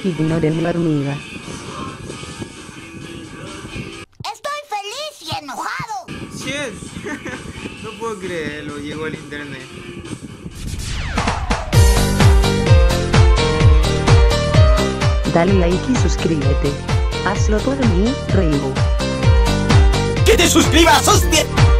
Ignoren la hormiga. Estoy feliz y enojado. Shit. No puedo creerlo, llegó el internet. Dale like y suscríbete. Hazlo por mí, Reibo. ¡Que te suscribas, hostia!